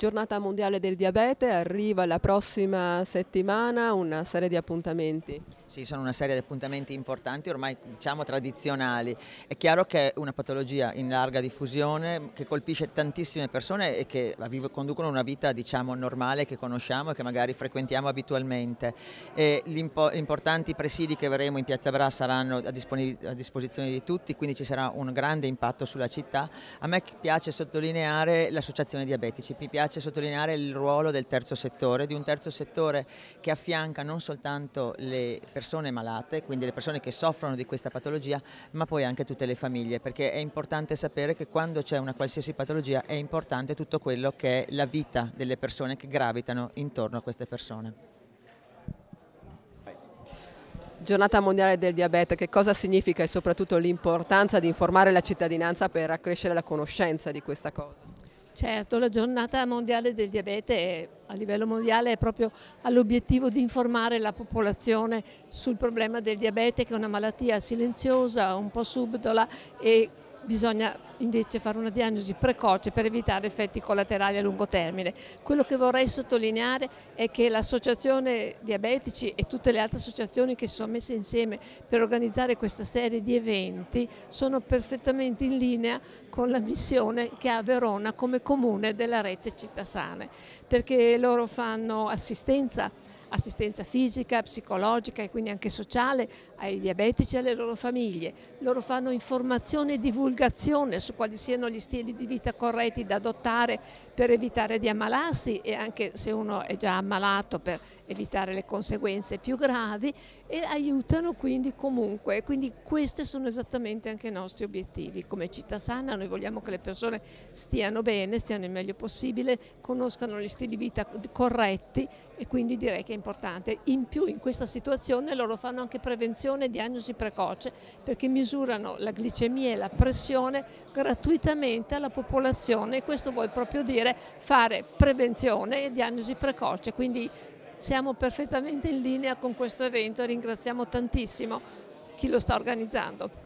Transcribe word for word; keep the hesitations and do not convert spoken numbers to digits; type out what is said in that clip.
Giornata mondiale del diabete, arriva la prossima settimana una serie di appuntamenti. Sì, sono una serie di appuntamenti importanti, ormai diciamo tradizionali. È chiaro che è una patologia in larga diffusione che colpisce tantissime persone e che conducono una vita diciamo normale che conosciamo e che magari frequentiamo abitualmente. E gli importanti presidi che avremo in Piazza Bra saranno a, a disposizione di tutti, quindi ci sarà un grande impatto sulla città. A me piace sottolineare l'associazione diabetici, mi piace sottolineare il ruolo del terzo settore, di un terzo settore che affianca non soltanto le persone malate, quindi le persone che soffrono di questa patologia, ma poi anche tutte le famiglie, perché è importante sapere che quando c'è una qualsiasi patologia è importante tutto quello che è la vita delle persone che gravitano intorno a queste persone. Giornata mondiale del diabete, che cosa significa e soprattutto l'importanza di informare la cittadinanza per accrescere la conoscenza di questa cosa? Certo, la giornata mondiale del diabete è, a livello mondiale è proprio all'obiettivo di informare la popolazione sul problema del diabete, che è una malattia silenziosa, un po' subdola e bisogna invece fare una diagnosi precoce per evitare effetti collaterali a lungo termine. Quello che vorrei sottolineare è che l'associazione diabetici e tutte le altre associazioni che si sono messe insieme per organizzare questa serie di eventi sono perfettamente in linea con la missione che ha Verona come comune della rete Città Sane, perché loro fanno assistenza assistenza fisica, psicologica e quindi anche sociale ai diabetici e alle loro famiglie. Loro fanno informazione e divulgazione su quali siano gli stili di vita corretti da adottare per evitare di ammalarsi e anche se uno è già ammalato per evitare le conseguenze più gravi, e aiutano quindi comunque. Quindi questi sono esattamente anche i nostri obiettivi. Come Città Sana noi vogliamo che le persone stiano bene, stiano il meglio possibile, conoscano gli stili di vita corretti e quindi direi che è importante. In più in questa situazione loro fanno anche prevenzione e diagnosi precoce, perché misurano la glicemia e la pressione gratuitamente alla popolazione, e questo vuol proprio dire fare prevenzione e diagnosi precoce. Quindi siamo perfettamente in linea con questo evento e ringraziamo tantissimo chi lo sta organizzando.